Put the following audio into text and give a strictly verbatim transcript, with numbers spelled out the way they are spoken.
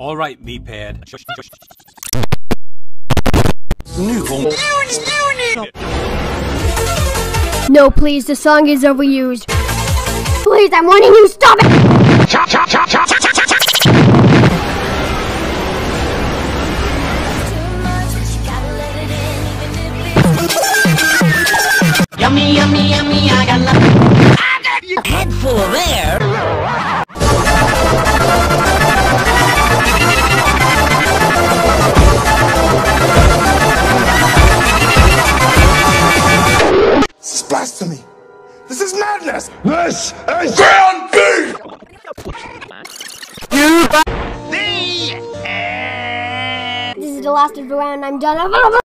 All right, me-pad. No, please, the song is overused. Please, I'm warning you, stop it! Yummy, yummy, yummy, I got love. A head full of air. This is blasphemy. This is madness. This is ground beef. This is the last of the round. I'm done.